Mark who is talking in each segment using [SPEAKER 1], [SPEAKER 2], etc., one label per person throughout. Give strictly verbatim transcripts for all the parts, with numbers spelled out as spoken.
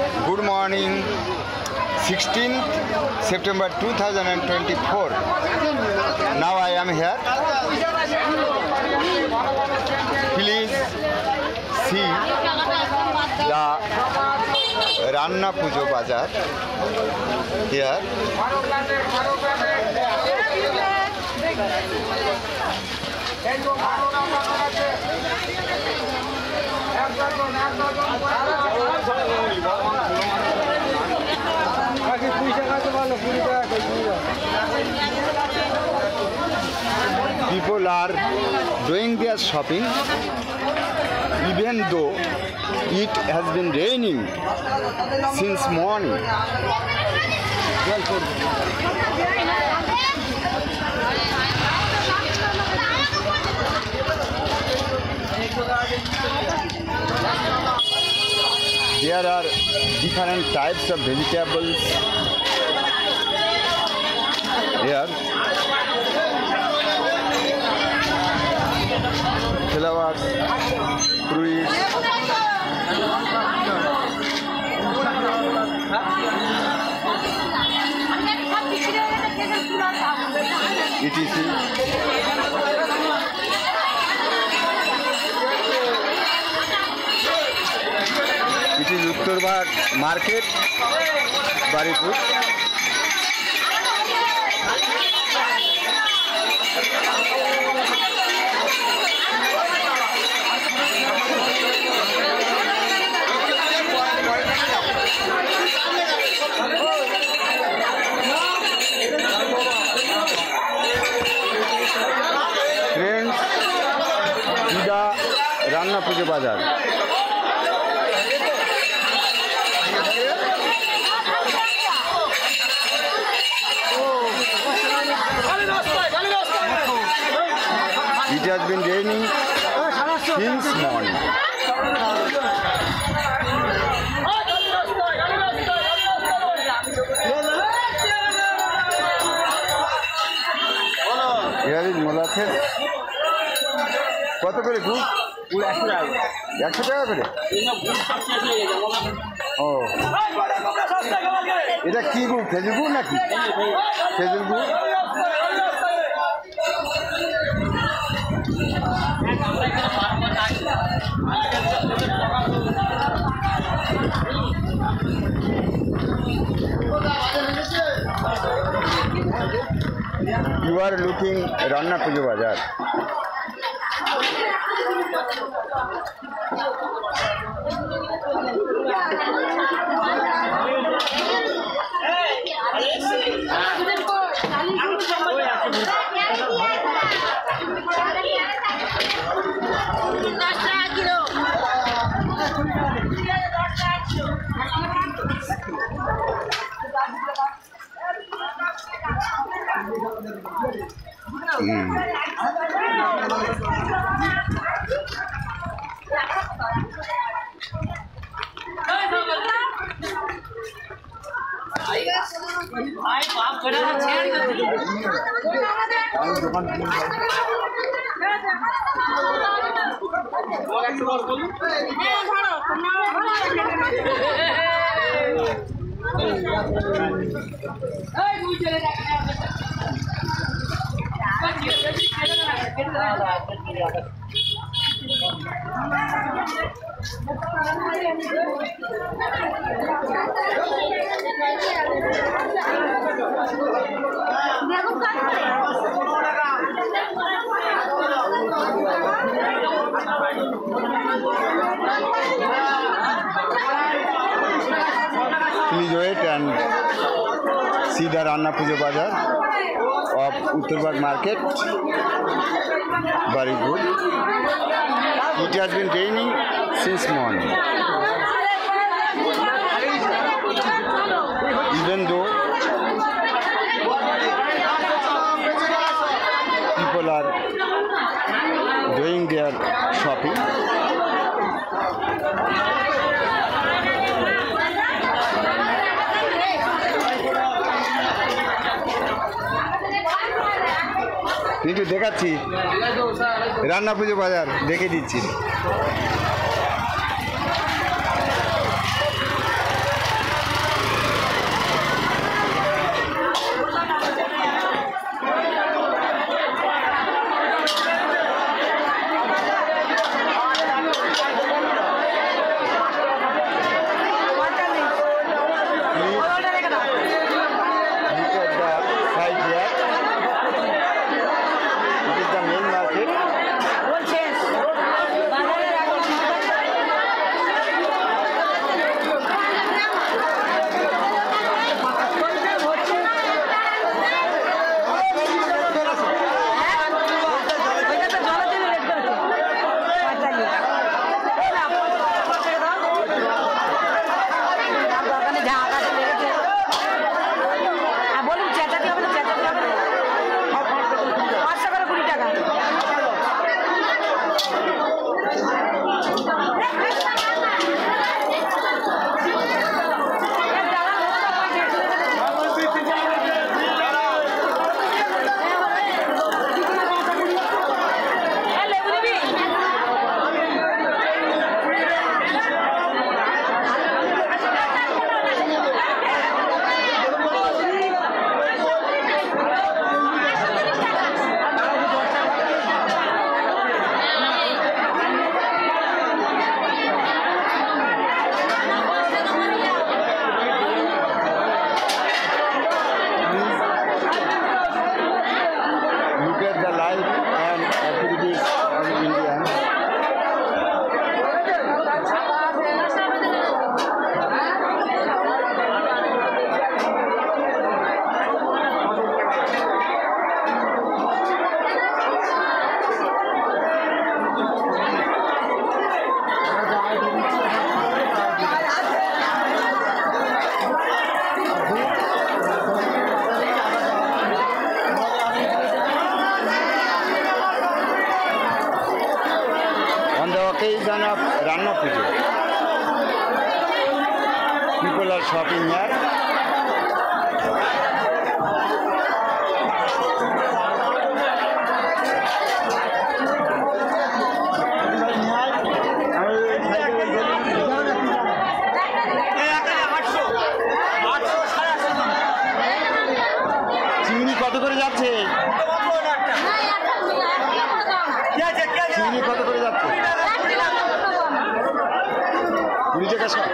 [SPEAKER 1] Good morning, sixteenth September two thousand twenty-four. Now I am here. Please see the Ranna Pujo Bazar here. People are doing their shopping even though it has been raining since morning. There are different types of vegetables here. Flowers, fruits, et cetera. It is Uttarbarh market, Baripur. Friends, Ida Ranna Pujo Bazar. It has been raining since morning. Here is molasses. কত করে গুড়? গুড় একশো টাকা। একশো টাকা করে? ও এটা কি গুড়? খেজুর গুড় নাকি? খেজুর গুড়। You are looking Ranna Pujo Bazar. Mm. Please wait and see the Ranna Pujo Bazar of Uttarbarh market. Very good. It has been raining since morning. Even though people are doing their shopping, কিন্তু দেখাচ্ছি রান্না পুজো বাজার দেখে দিচ্ছি। look at the life and activities of India. Occasion of Ranna Puja, people are shopping here. চিংড়ি কত করে যাচ্ছে? চিংড়ি কত করে যাচ্ছে? কুড়ি টাকা সব।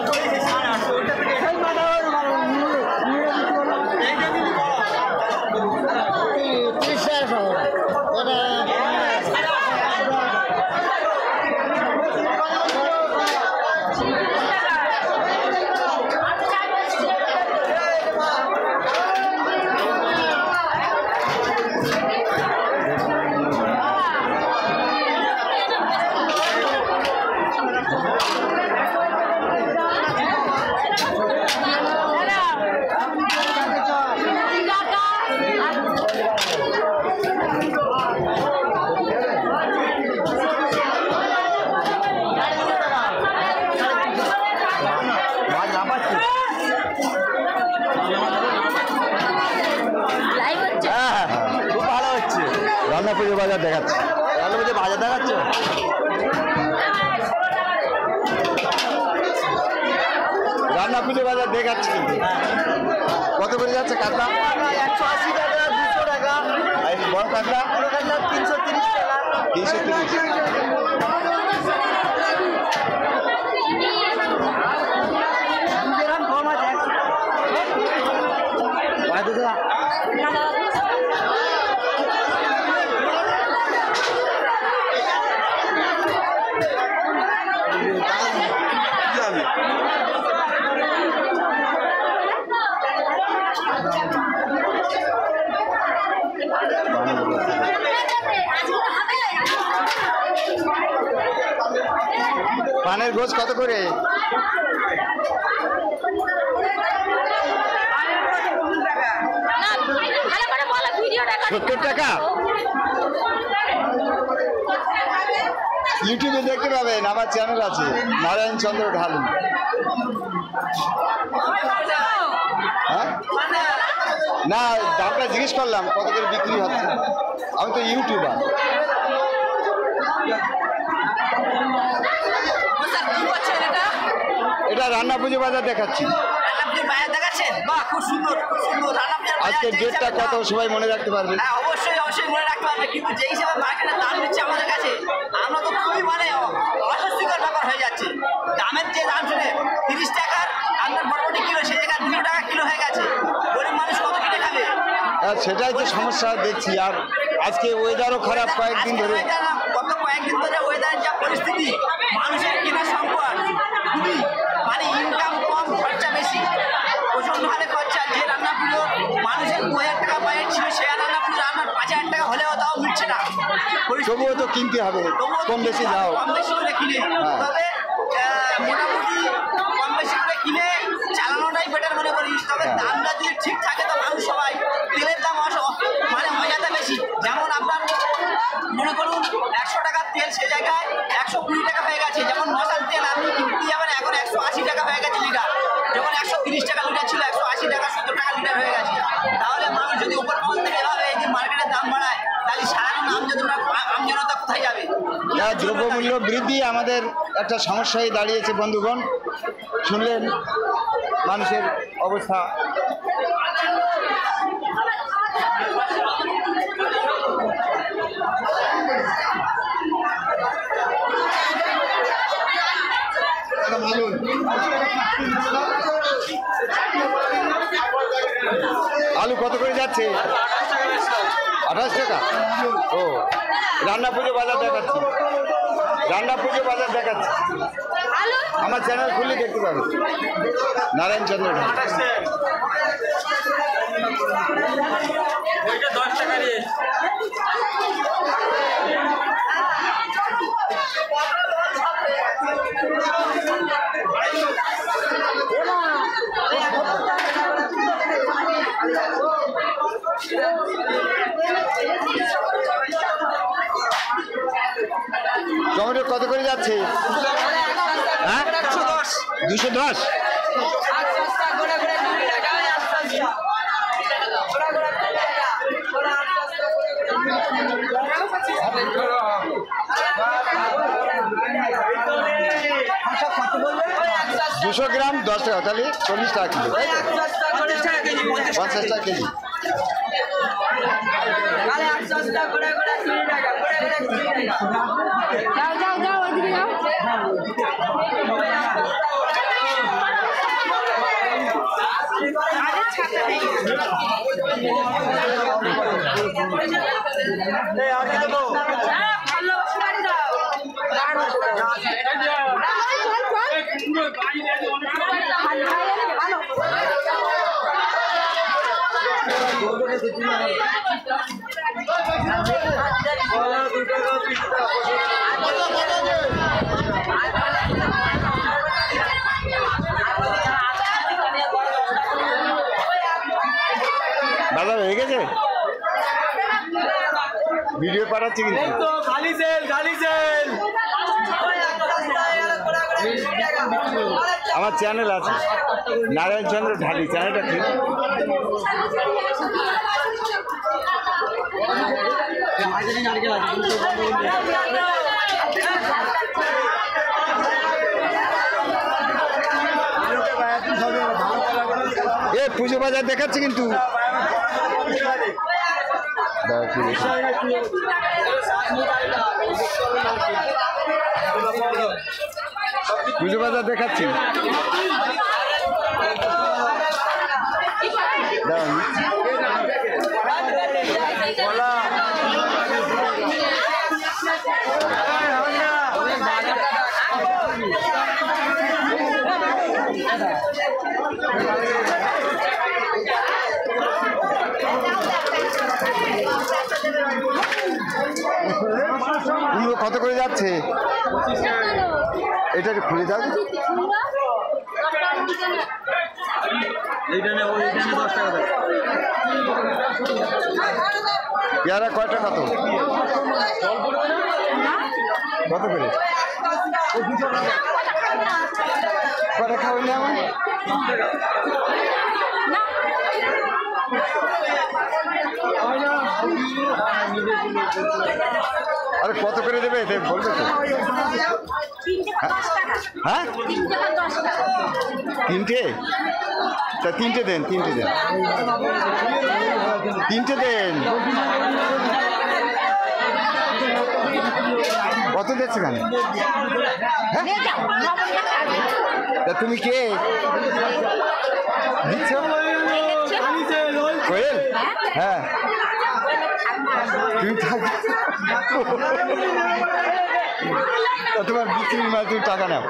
[SPEAKER 1] রান্না পুজো বাজার দেখাচ্ছে, রান্না পুজো বাজার দেখাচ্ছে। রান্না পুজো বাজার দেখাচ্ছে কত করে যাচ্ছে কাতলা? একশো আশি টাকা, দুশো টাকা। বড় কাতলা তিনশো তিরিশ টাকা। তিনশো তিরিশ পানের গোছ কত করে? সত্তর টাকা। ইউটিউবে দেখতে পাবেন, আমার চ্যানেল আছে নারায়ণ চন্দ্র ঢালু। হ্যাঁ না, দামটা জিজ্ঞেস করলাম কত করে বিক্রি হচ্ছে। আমি তো ইউটিউবার। এটা রান্না পুজো বাজার দেখাচ্ছি। আজকে ডেটটা কত সবাই মনে রাখতে পারবে?
[SPEAKER 2] অবশ্যই অবশ্যই মনে রাখতে পারবে, কিন্তু যে হিসাবে মার্কেটের দাম দিচ্ছে আমাদের কাছে, আমরা তো খুবই মানে অস্বস্তিকর ব্যাপার হয়ে যাচ্ছে। দামের যে দাম শুনে তিরিশ টাকার আপনার বড়বটি কিলো, সে জায়গায় দুশো টাকা কিলো হয়ে গেছে। গরিব মানুষ কত কিনে খাবে?
[SPEAKER 1] সেটাই তো সমস্যা দেখছি। আর আজকে ওয়েদারও খারাপ কয়েকদিন ধরে।
[SPEAKER 2] গত কয়েকদিন ধরে ওয়েদারের যা পরিস্থিতি, মানুষের কেনার সংকট খুবই, মানে ইনকাম কম, খরচা বেশি, প্রচন্ড হারে খরচা। যে রান্না পুজো মানুষের দু হাজার টাকা বাজেট ছিল, সে রান্না পুজো আপনার পাঁচ হাজার টাকা হলেও তাও মিটছে না।
[SPEAKER 1] তবুও তো কিনতে হবে, কম বেশি যাও,
[SPEAKER 2] কম বেশি করে কিনে। তবে মোটামুটি কম বেশি করে কিনে চালানোটাই বেটার মনে করি। তবে দামটা যদি ঠিক থাকে তো মানুষ সবাই, তেলের দাম মানে মজাটা বেশি। যেমন আপনার মনে করুন একশো টাকার তেল, সে জায়গায় একশো কুড়ি টাকা হয়ে গেছে। যেমন মশাল তেল আপনি কিনতে যাবেন এখন একশো আশি টাকা হয়ে গেছে লিটার। যখন একশো তিরিশ টাকা লিটার ছিল, একশো আশি টাকা সত্তর টাকা লিটার হয়ে গেছে। তাহলে মানুষ যদি উপর মহল থেকে এভাবে এই যে মার্কেটের দাম বাড়ায়, তাহলে সাধারণ আমজনতা আমজনতা কোথায় যাবে?
[SPEAKER 1] দ্রব্যমূল্য বৃদ্ধি আমাদের একটা সমস্যায় দাঁড়িয়েছে বন্ধুগণ। শুনলেন মানুষের অবস্থা। আলু কত করে যাচ্ছে? আঠাশ দশ টাকা ও রান্না পুজো বাজার দেখাচ্ছি রান্না পুজো বাজার দেখাচ্ছি আমার চ্যানেল খুলে দেখতে পাবে নারায়ণ চন্দ্র
[SPEAKER 3] দশ টাকা দিয়ে
[SPEAKER 1] টমেটো কত করে যাচ্ছে হ্যাঁ দুশো দশ দুশো গ্রাম দশ টাকা তাহলে চল্লিশ টাকা কিলো পঞ্চাশ টাকা কেজি
[SPEAKER 4] যাও যাও যাও ওইদিকে যাও
[SPEAKER 1] বাজার হয়ে গেছে ভিডিও পাঠাচ্ছি কিন্তু
[SPEAKER 3] খালি সেল খালি সেল
[SPEAKER 1] আমার চ্যানেল আছে নারায়ণ চন্দ্র ঢালি চ্যানেলটা ঠিক এ পুজো বাজার দেখাচ্ছি কিন্তু পুজো বাজার দেখাচ্ছি কুমড়ো কত করে যাচ্ছে এটা একটু খুলে দাও পেয়ারা কয়টা কত কত করে কটা খাবেন না আমার আরে কত করে দেবে বলবে তো হ্যাঁ তিনটে তা তিনটে দেন তিনটে দেন তিনটে দেন কত দিচ্ছে কেন তা তুমি কে দিচ্ছ কোয়েল হ্যাঁ তুমি থাক তোমার বিক্রির মাল তুমি টাকা নাও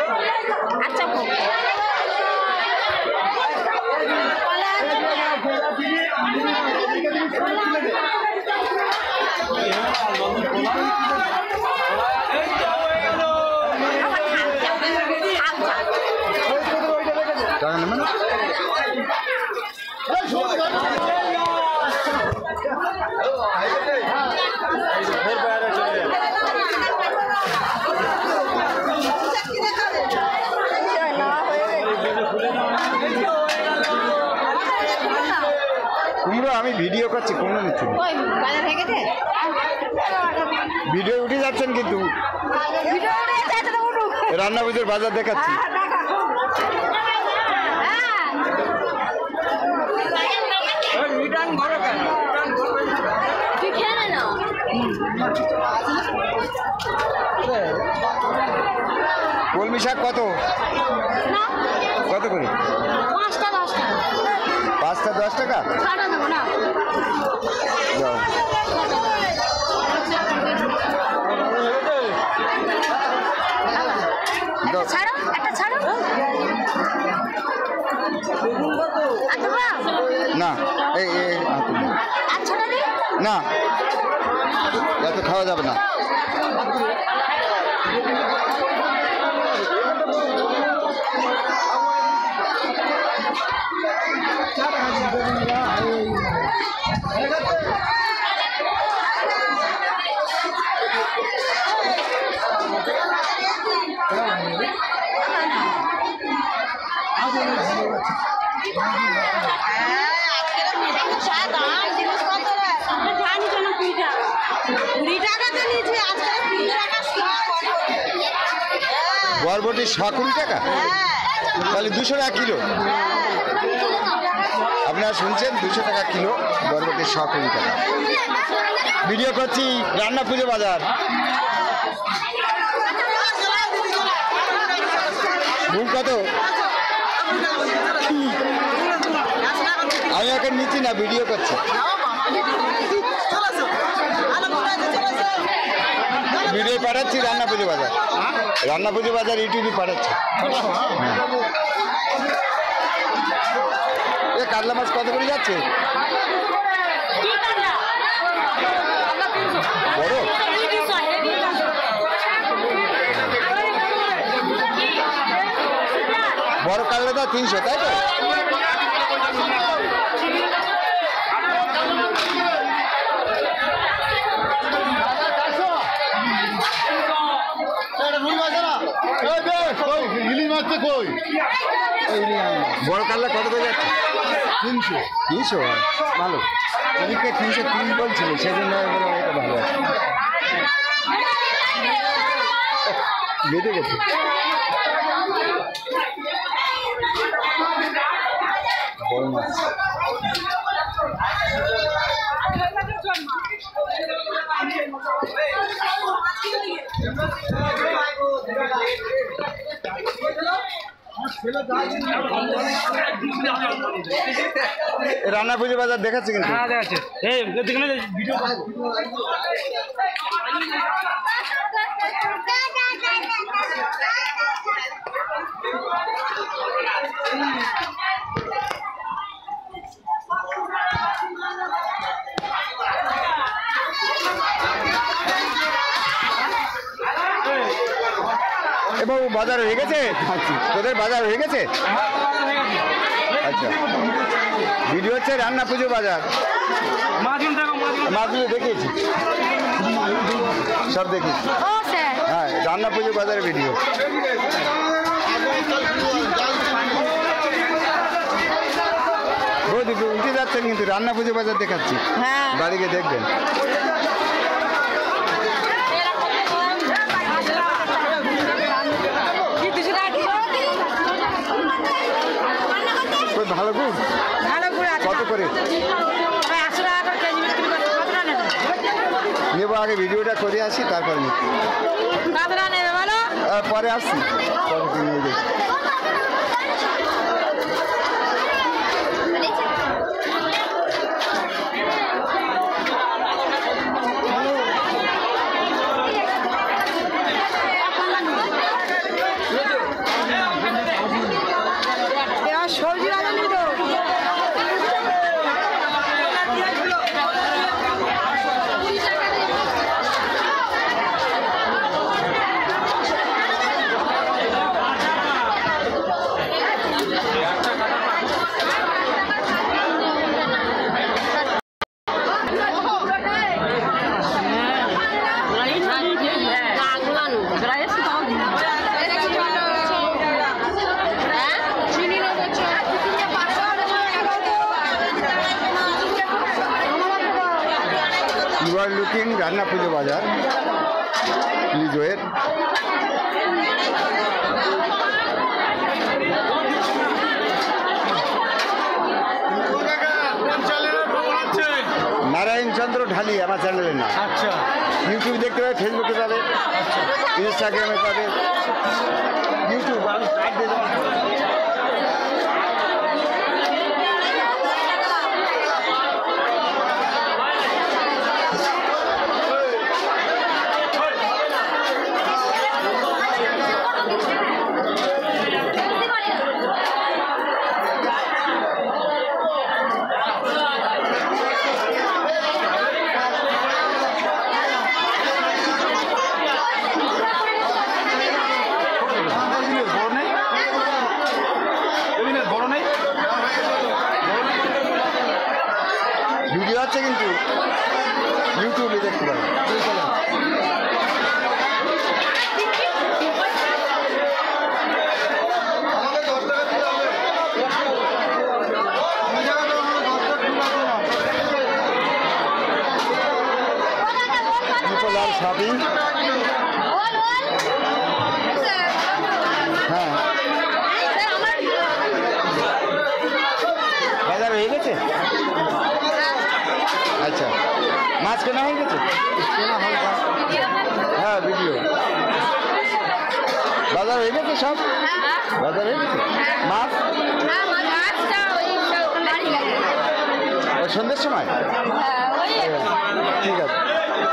[SPEAKER 1] টাকা নেবে না কুমড়ো আমি ভিডিও করছি কুমড়ো নিচ্ছি ভিডিও উঠে যাচ্ছেন কিন্তু রান্না পুজোর বাজার দেখাচ্ছি কলমি শাক কত কত করে পাঁচটা দশ টাকা
[SPEAKER 4] ছাড়া দেবো না
[SPEAKER 1] যাও
[SPEAKER 4] একটা ছাড়ো একটা ছাড়ো আচ্ছা
[SPEAKER 1] না এই এই হাতে নাও।
[SPEAKER 4] আর ছাড়া দিই
[SPEAKER 1] না এত খাওয়া যাবে না বরবটি শ কুড়ি টাকা তাহলে দুশো টাকা কিলো আপনারা শুনছেন দুশো টাকা কিলো বরবটি শ কুড়ি টাকা ভিডিও করছি রান্না পুজো বাজার ভুল কত আমি এখন নিচ্ছি না ভিডিও করছি ভিডিও পাঠাচ্ছি রান্না পুজো বাজার রান্না পুজো বাজার ইউটিউবে পাঠাচ্ছি এ কাতলা মাছ কত করে যাচ্ছে বড় বড় কাতলাটা তিনশো তাই তো বড় কাতলা কত করে যাচ্ছে তিনশো তিনশো ভালো এদিকে তিনশো তিন বলছিল সেজন্য এটা ভালো আছে বেঁধে গেছে বড় মাছ রান্না পুজো বাজার দেখাচ্ছে কিন্তু এ বাবু বাজার হয়ে গেছে তোদের বাজার হয়ে গেছে আচ্ছা ভিডিও হচ্ছে রান্না পুজো বাজার মাছগুলো দেখিয়েছি সব দেখিয়েছি হ্যাঁ রান্না পুজো বাজারের ভিডিও বৌদি উঠে যাচ্ছেন কিন্তু রান্না পুজো বাজার দেখাচ্ছি বাড়িকে দেখবেন ভালো গুড় কত করে নেবো আগে ভিডিওটা করে আসি তারপরে পরে আসছি পরে নিয়ে দেখি You are looking রান্না পুজো বাজার প্লিজ ওয়েট নারায়ণ চন্দ্র ঢালি আমার চ্যানেলের নাম আচ্ছা ইউটিউব দেখতে পাবে ফেসবুকে পাবে ইনস্টাগ্রামে পাবে ইউটিউব আমি কার্ড দিয়ে দেওয়া ইউটিউবে দেখতে পাবেন। আমাদের দশ টাকা দিতে হবে। ট্রিপল আর শপিং। হ্যাঁ বাজার হয়ে গেছে। আচ্ছা মাছ কেনা হয়ে গেছে। হ্যাঁ ভিডিও বাজার হয়ে গেছে সব। বাজার হয়ে গেছে মাছ ওই সন্ধ্যের সময়। ঠিক আছে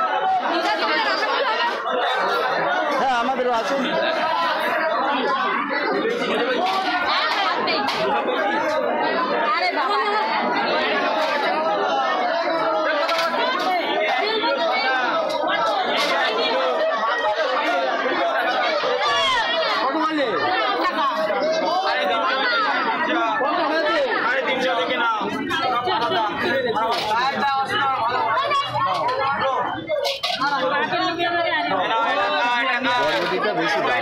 [SPEAKER 1] হ্যাঁ আমাদেরও আছে। বড়দিটা বেশি দাম।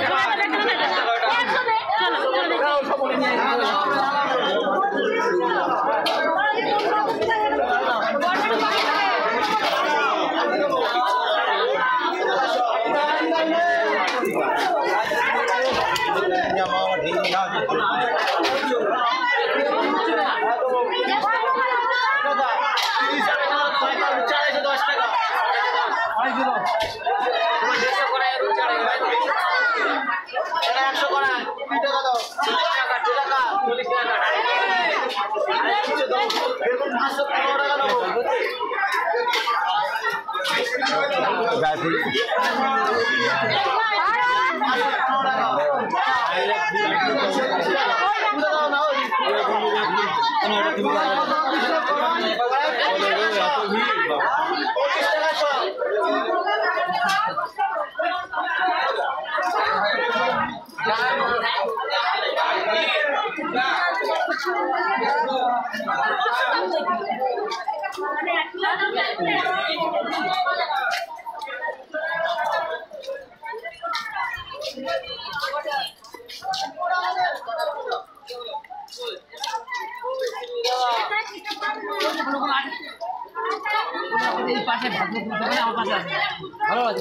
[SPEAKER 3] ভালো আছে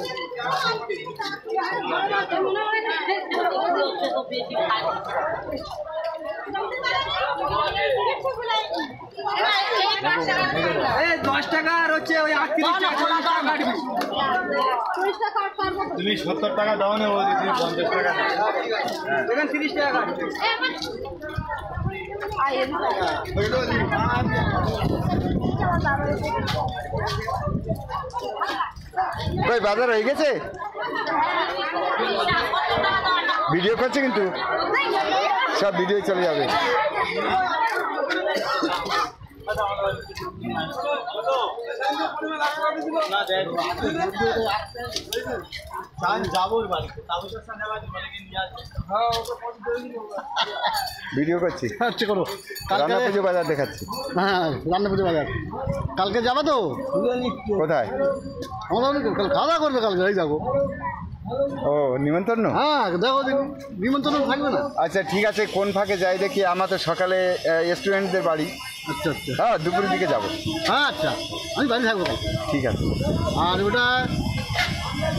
[SPEAKER 3] দশ টাকা আর হচ্ছে ওই আটত্রিশ টাকা
[SPEAKER 1] তুমি সত্তর টাকা দাও না বলছি তুমি পঞ্চাশ টাকা
[SPEAKER 3] এখানে তিরিশ টাকা
[SPEAKER 1] ভাই বাজার হয়ে গেছে। ভিডিও করছে কিন্তু সব ভিডিও চলে যাবে। ভিডিও করছি
[SPEAKER 5] আচ্ছা করো
[SPEAKER 1] রান্না পুজো বাজার দেখাচ্ছি।
[SPEAKER 5] হ্যাঁ রান্না পুজো বাজার কালকে যাবো তো
[SPEAKER 1] কোথায়?
[SPEAKER 5] আমাদের কাল খাওয়া দাওয়া করবে কালকে এই যাবো।
[SPEAKER 1] ও নিমন্ত্রণ।
[SPEAKER 5] হ্যাঁ দেখো নিমন্ত্রণ থাকবে না।
[SPEAKER 1] আচ্ছা ঠিক আছে কোন ফাঁকে যাই দেখি। আমার তো সকালে স্টুডেন্টদের বাড়ি।
[SPEAKER 5] আচ্ছা আচ্ছা
[SPEAKER 1] হ্যাঁ দুপুরের দিকে যাবো।
[SPEAKER 5] হ্যাঁ আচ্ছা আমি বাড়ি থাকবো।
[SPEAKER 1] ঠিক আছে।
[SPEAKER 5] আর ওটা